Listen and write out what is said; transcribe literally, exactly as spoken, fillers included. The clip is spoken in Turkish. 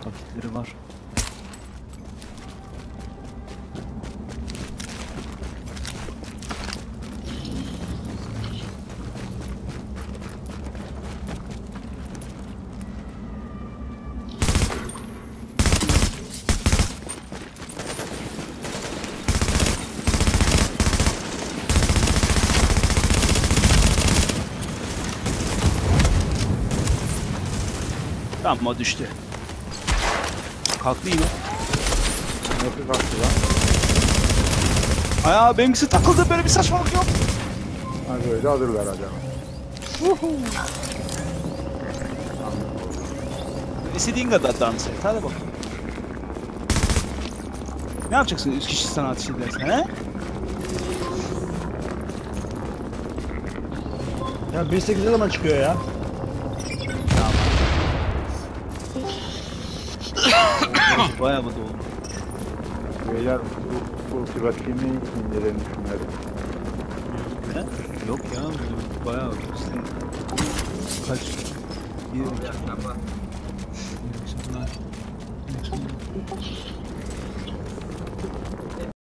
Paketleri var. Tamam, o düştü. Kalktı yine. Nasıl kalktı lan? Aya benimkisi takıldı, böyle bir saçmalık yok. Ha böyle alırlar acaba. İstediğin kadar dans et, hadi bakalım. Ne yapacaksın üç kişi sana ateş edersen, he? Ya bir sekiz ne zaman çıkıyor ya? Bayağı bu da oldu. Beyler bu ultimatimi indirelim şunları. Ne? Yok ya, bayağı kaç? Bir, iki, İyi akşamlar. iyi akşamlar. İyi akşamlar.